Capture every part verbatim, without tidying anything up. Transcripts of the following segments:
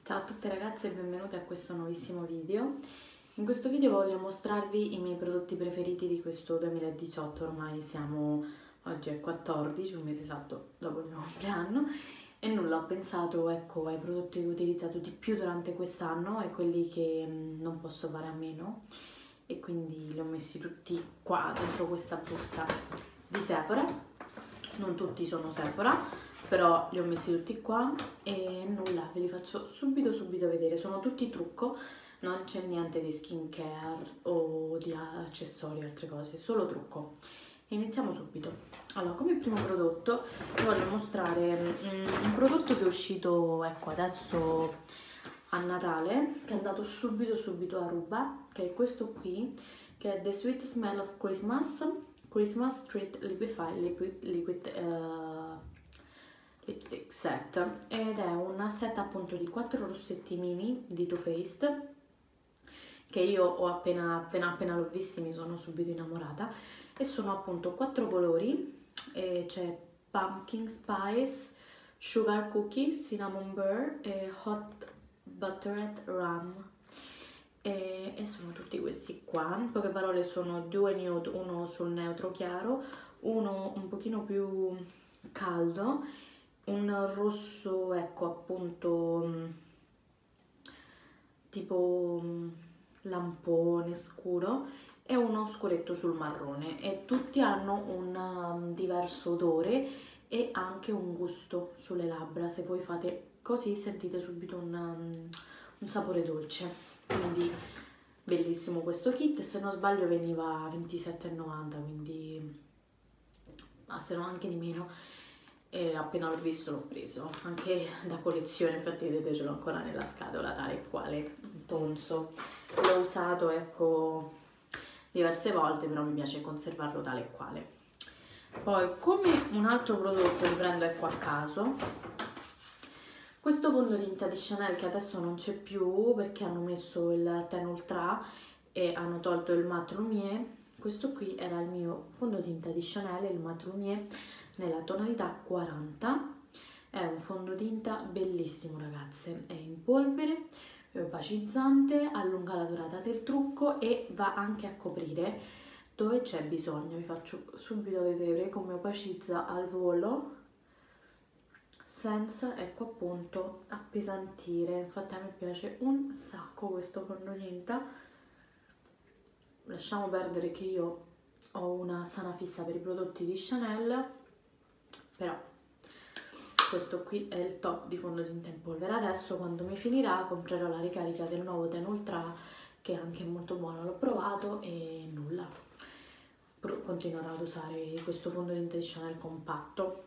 Ciao a tutte ragazze e benvenute a questo nuovissimo video. In questo video voglio mostrarvi i miei prodotti preferiti di questo duemiladiciotto, ormai siamo, oggi è quattordici, un mese esatto dopo il mio compleanno, e nulla, ho pensato ecco ai prodotti che ho utilizzato di più durante quest'anno e quelli che mh, non posso fare a meno, e quindi li ho messi tutti qua dentro questa busta di Sephora. Non tutti sono Sephora, però li ho messi tutti qua e nulla, ve li faccio subito subito vedere. Sono tutti trucco, non c'è niente di skincare o di accessori o altre cose, solo trucco. E iniziamo subito. Allora, come primo prodotto vi voglio mostrare um, un prodotto che è uscito ecco adesso a Natale, che è andato subito subito a ruba, che è questo qui, che è The Sweet Smell of Christmas Christmas Street Liquify Liquid, Liquid uh, Lipstick Set, ed è una set appunto di quattro rossetti mini di Too Faced, che io ho appena appena appena l'ho visti mi sono subito innamorata, e sono appunto quattro colori, e c'è Pumpkin Spice, Sugar Cookie, Cinnamon Burr e Hot Buttered Rum. E, e sono tutti questi qua. In poche parole sono due nude, uno sul neutro chiaro, uno un pochino più caldo, un rosso ecco appunto tipo lampone scuro e uno scuretto sul marrone, e tutti hanno un um, diverso odore e anche un gusto sulle labbra. Se voi fate così sentite subito un, um, un sapore dolce. Quindi bellissimo questo kit, se non sbaglio veniva a ventisette e novanta, quindi ah, se no anche di meno, e appena l'ho visto l'ho preso, anche da collezione, infatti vedete ce l'ho ancora nella scatola tale e quale, un tonso. L'ho usato ecco diverse volte, però mi piace conservarlo tale e quale. Poi come un altro prodotto che prendo ecco a caso, questo fondotinta di Chanel che adesso non c'è più perché hanno messo il Ten Ultra e hanno tolto il Matte Lumière. Questo qui era il mio fondotinta di Chanel, il Matte Lumière, nella tonalità quaranta. È un fondotinta bellissimo ragazze, è in polvere, è opacizzante, allunga la durata del trucco e va anche a coprire dove c'è bisogno. Vi faccio subito vedere come opacizza al volo, senza ecco appunto appesantire. Infatti a me piace un sacco questo fondotinta. Lasciamo perdere che io ho una sana fissa per i prodotti di Chanel, però questo qui è il top di fondotinta in polvere. Adesso quando mi finirà comprerò la ricarica del nuovo Ten Ultra, che è anche molto buono, l'ho provato e nulla, continuerò ad usare questo fondotinta di Chanel compatto.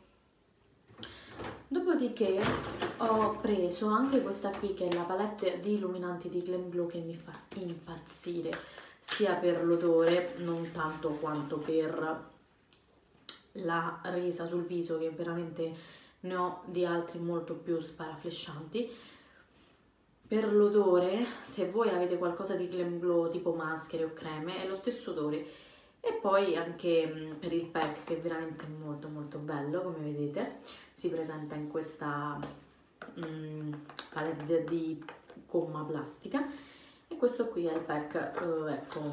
Dopodiché ho preso anche questa qui, che è la palette di illuminanti di Glam Glow, che mi fa impazzire sia per l'odore, non tanto quanto per la resa sul viso, che veramente ne ho di altri molto più sparaflescianti. Per l'odore, se voi avete qualcosa di Glam Glow tipo maschere o creme, è lo stesso odore. E poi anche per il pack, che è veramente molto molto bello, come vedete si presenta in questa um, palette di gomma plastica, e questo qui è il pack uh, ecco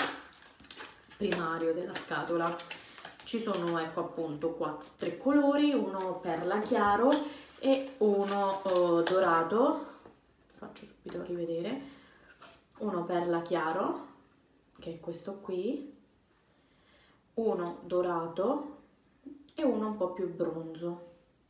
primario della scatola. Ci sono ecco appunto qua tre colori, uno perla chiaro e uno uh, dorato. Faccio subito rivedere. Uno perla chiaro, che è questo qui, uno dorato e uno un po' più bronzo,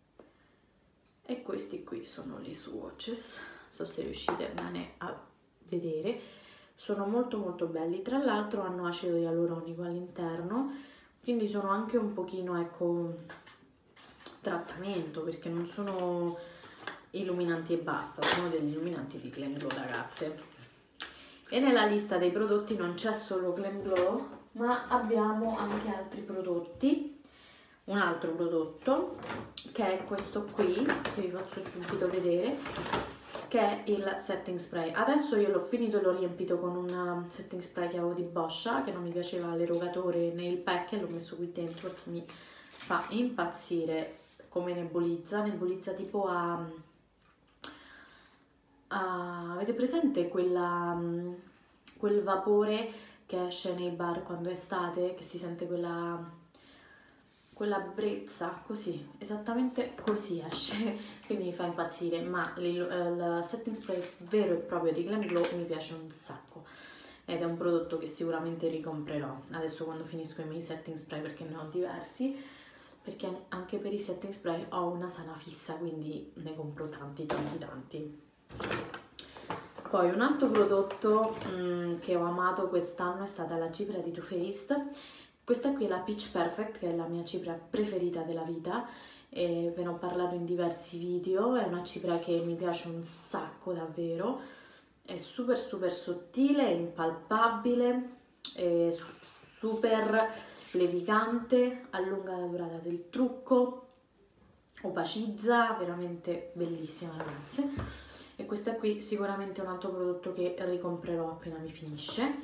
e questi qui sono gli swatches. Non so se riuscite bene a vedere, sono molto molto belli. Tra l'altro hanno acido ialuronico all'interno, quindi sono anche un pochino ecco trattamento, perché non sono illuminanti e basta, sono degli illuminanti di Glam Glow ragazze. E nella lista dei prodotti non c'è solo Glam Glow, ma abbiamo anche altri prodotti. Un altro prodotto che è questo qui, che vi faccio subito vedere, che è il setting spray. Adesso io l'ho finito e l'ho riempito con un setting spray che avevo di Boscia, che non mi piaceva l'erogatore né il pack, e l'ho messo qui dentro perché mi fa impazzire come nebulizza. Nebulizza tipo a uh, avete presente quella, um, quel vapore che esce nei bar quando è estate, che si sente quella, quella brezza, così, esattamente così esce, quindi mi fa impazzire, ma il, il setting spray vero e proprio di Glam Glow mi piace un sacco. Ed è un prodotto che sicuramente ricomprerò adesso quando finisco i miei setting spray, perché ne ho diversi, perché anche per i setting spray ho una sana fissa, quindi ne compro tanti tanti tanti. Poi un altro prodotto mh, che ho amato quest'anno è stata la cipria di Too Faced. Questa qui è la Peach Perfect, che è la mia cipria preferita della vita, e ve ne ho parlato in diversi video. È una cipria che mi piace un sacco davvero. È super super sottile, impalpabile, è super levigante, allunga la durata del trucco, opacizza, veramente bellissima ragazze. E questa qui sicuramente è un altro prodotto che ricomprerò appena mi finisce.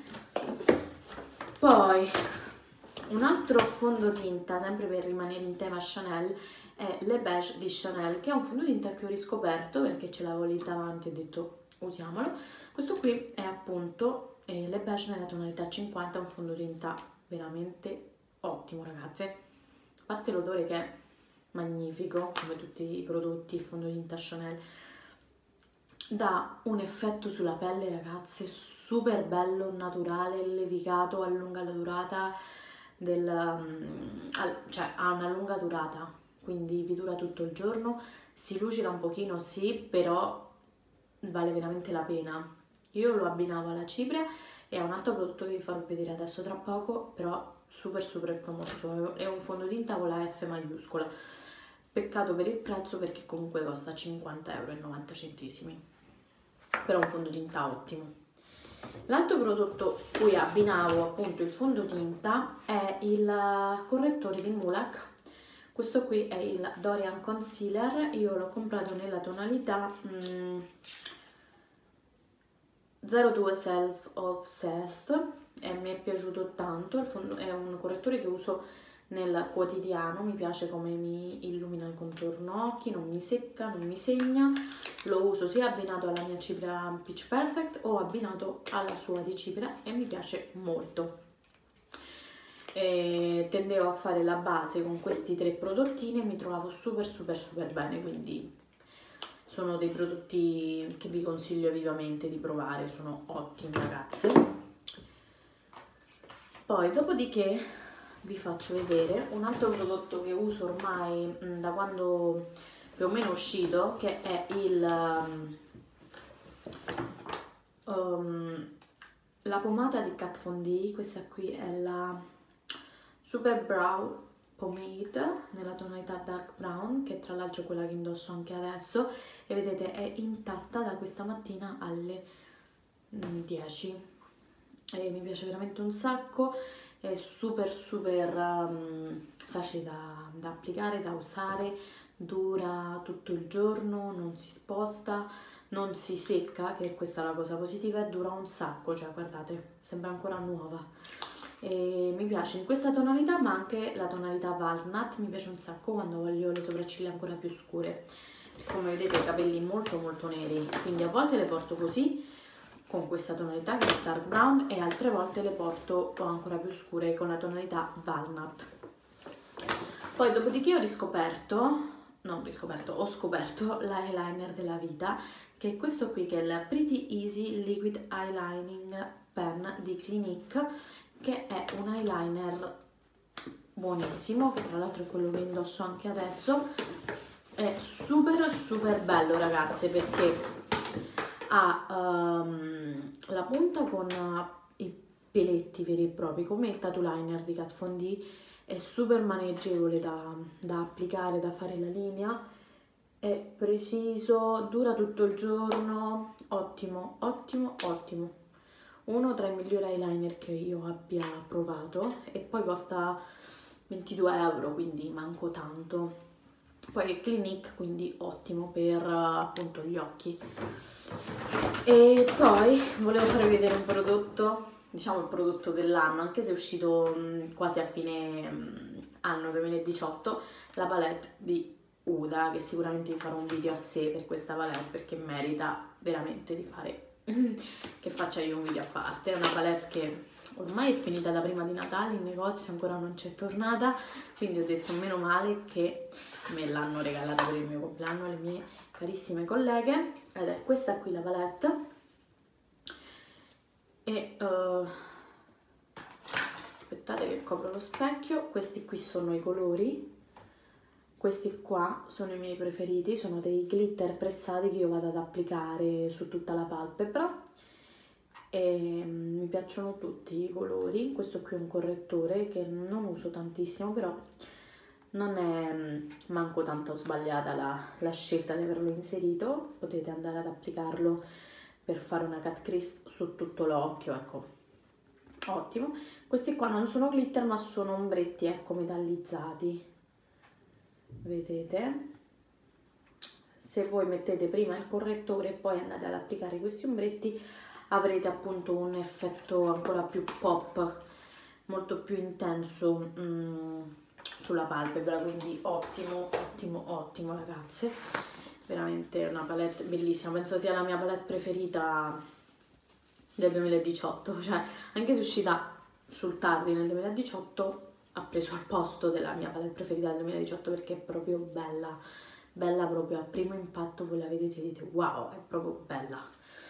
Poi un altro fondotinta, sempre per rimanere in tema Chanel, è Le Beige di Chanel, che è un fondotinta che ho riscoperto perché ce l'avevo lì davanti e ho detto usiamolo. Questo qui è appunto eh, Le Beige nella tonalità cinquanta, un fondotinta veramente ottimo ragazze, a parte l'odore che è magnifico come tutti i prodotti fondotinta Chanel, dà un effetto sulla pelle ragazze super bello, naturale, levigato, allunga la durata del, um, al, cioè ha una lunga durata, quindi vi dura tutto il giorno, si lucida un pochino sì, però vale veramente la pena. Io lo abbinavo alla cipria e a un altro prodotto che vi farò vedere adesso tra poco, però super super promosso, è un fondotinta con la F maiuscola, peccato per il prezzo perché comunque costa cinquanta euro e novanta centesimi, però un fondotinta ottimo. L'altro prodotto cui abbinavo appunto il fondotinta è il correttore di Mulac. Questo qui è il Dorian Concealer, io l'ho comprato nella tonalità mm, zero due Self Obsessed e mi è piaciuto tanto. È un correttore che uso nel quotidiano, mi piace come mi illumina il contorno occhi, non mi secca, non mi segna. Lo uso sia abbinato alla mia cipria Peach Perfect o abbinato alla sua di cipria e mi piace molto. E tendevo a fare la base con questi tre prodottini e mi trovavo super super super bene, quindi sono dei prodotti che vi consiglio vivamente di provare, sono ottimi ragazze. Poi dopodiché vi faccio vedere un altro prodotto che uso ormai mh, da quando più o meno è uscito, che è il um, la pomata di Kat Von D. Questa qui è la Super Brow Pomade nella tonalità Dark Brown, che tra l'altro è quella che indosso anche adesso, e vedete è intatta da questa mattina alle dieci e mi piace veramente un sacco, è super super um, facile da, da applicare, da usare, dura tutto il giorno, non si sposta, non si secca, che questa è la cosa positiva, e dura un sacco, cioè guardate, sembra ancora nuova. E mi piace in questa tonalità, ma anche la tonalità Walnut mi piace un sacco quando voglio le sopracciglia ancora più scure. Come vedete, i capelli molto molto neri, quindi a volte le porto così con questa tonalità che è dark brown e altre volte le porto ancora più scure con la tonalità Walnut. Poi dopodiché ho riscoperto, non riscoperto, ho scoperto l'eyeliner della vita, che è questo qui, che è il Pretty Easy Liquid Eyelining Pen di Clinique, che è un eyeliner buonissimo, che tra l'altro è quello che indosso anche adesso. È super super bello ragazze, perché ha um, la punta con uh, i peletti veri e propri, come il tattoo liner di Kat Von D, è super maneggevole da, da applicare, da fare la linea, è preciso, dura tutto il giorno, ottimo, ottimo, ottimo. Uno tra i migliori eyeliner che io abbia provato, e poi costa ventidue euro, quindi manco tanto. Poi è Clinique, quindi ottimo per appunto gli occhi. E poi volevo farvi vedere un prodotto, diciamo il prodotto dell'anno, anche se è uscito mh, quasi a fine mh, anno duemiladiciotto, la palette di Uda, che sicuramente vi farò un video a sé per questa palette perché merita veramente di fare che faccia io un video a parte. È una palette che ormai è finita da prima di Natale in negozio, ancora non c'è tornata, quindi ho detto meno male che me l'hanno regalata per il mio compleanno le mie carissime colleghe, ed è questa qui la palette. E uh, aspettate che copro lo specchio. Questi qui sono i colori, questi qua sono i miei preferiti, sono dei glitter pressati che io vado ad applicare su tutta la palpebra e mi piacciono tutti i colori. Questo qui è un correttore che non uso tantissimo, però non è manco tanto sbagliata la, la scelta di averlo inserito. Potete andare ad applicarlo per fare una cut crease su tutto l'occhio, ecco, ottimo. Questi qua non sono glitter ma sono ombretti, ecco, metallizzati, vedete? Se voi mettete prima il correttore e poi andate ad applicare questi ombretti avrete appunto un effetto ancora più pop, molto più intenso mm, sulla palpebra, quindi ottimo, ottimo, ottimo ragazze, veramente una palette bellissima, penso sia la mia palette preferita del duemiladiciotto, cioè anche se è uscita sul tardi nel duemiladiciotto ha preso il posto della mia palette preferita del duemiladiciotto perché è proprio bella, bella proprio a primo impatto, voi la vedete e dite wow, è proprio bella.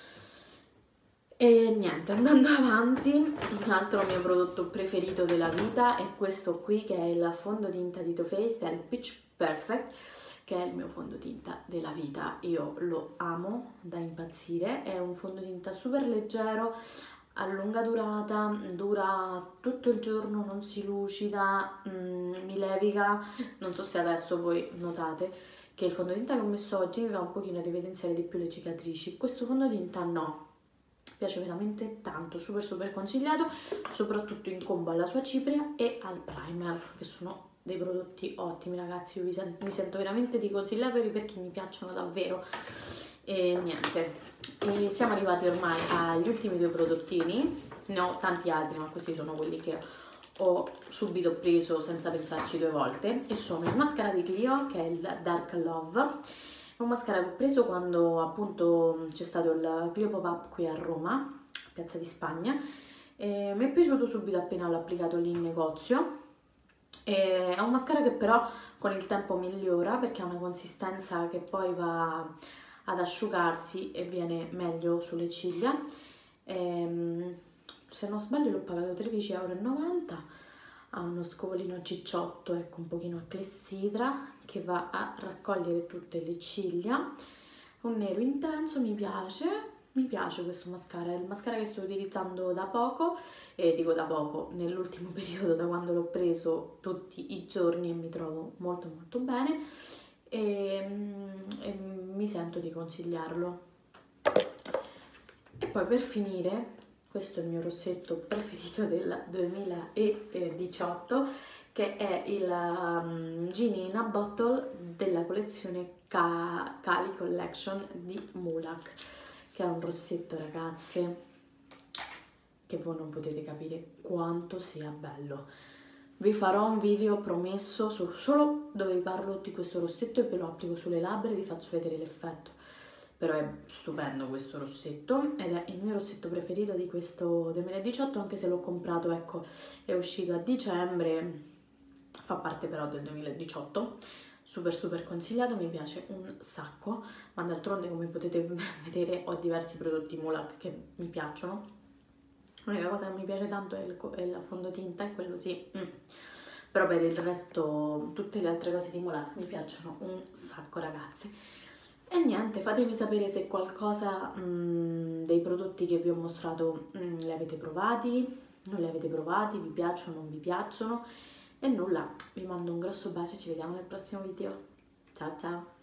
E niente, andando avanti, un altro mio prodotto preferito della vita è questo qui, che è il fondotinta di Too Faced, è il Pitch Perfect, che è il mio fondotinta della vita. Io lo amo da impazzire, è un fondotinta super leggero, a lunga durata, dura tutto il giorno, non si lucida, mm, mi leviga. Non so se adesso voi notate che il fondotinta che ho messo oggi mi va un pochino ad evidenziare di più le cicatrici, questo fondotinta no. Piace veramente tanto, super super consigliato, soprattutto in combo alla sua cipria e al primer, che sono dei prodotti ottimi ragazzi. Io vi sento, mi sento veramente di consigliarveli perché mi piacciono davvero. E niente, e siamo arrivati ormai agli ultimi due prodottini, ne ho tanti altri ma questi sono quelli che ho subito preso senza pensarci due volte, e sono il mascara di Clio, che è il Dark Love. È un mascara che ho preso quando appunto c'è stato il Clio Pop-Up qui a Roma, Piazza di Spagna, e mi è piaciuto subito appena l'ho applicato lì in negozio. E è un mascara che però con il tempo migliora perché ha una consistenza che poi va ad asciugarsi e viene meglio sulle ciglia. E, se non sbaglio l'ho pagato tredici e novanta euro. Ha uno scovolino cicciotto, ecco, un pochino a clessidra, che va a raccogliere tutte le ciglia. Un nero intenso, mi piace, mi piace questo mascara, è il mascara che sto utilizzando da poco, e dico da poco, nell'ultimo periodo, da quando l'ho preso tutti i giorni, e mi trovo molto molto bene, e, e mi sento di consigliarlo. E poi per finire, questo è il mio rossetto preferito del duemiladiciotto, che è il um, Genie in a Bottle della collezione Ka Kali Collection di Mulac, che è un rossetto ragazze che voi non potete capire quanto sia bello. Vi farò un video promesso su, solo dove vi parlo di questo rossetto e ve lo applico sulle labbra e vi faccio vedere l'effetto. Però è stupendo questo rossetto ed è il mio rossetto preferito di questo duemiladiciotto, anche se l'ho comprato, ecco, è uscito a dicembre, fa parte però del duemiladiciotto, super super consigliato, mi piace un sacco, ma d'altronde come potete vedere ho diversi prodotti Mulac che mi piacciono. L'unica cosa che mi piace tanto è il, è il fondotinta, e quello sì, mm. Però per il resto tutte le altre cose di Mulac mi piacciono un sacco ragazzi. E niente, fatemi sapere se qualcosa mh, dei prodotti che vi ho mostrato mh, li avete provati, non li avete provati, vi piacciono o non vi piacciono. E nulla, vi mando un grosso bacio e ci vediamo nel prossimo video. Ciao ciao!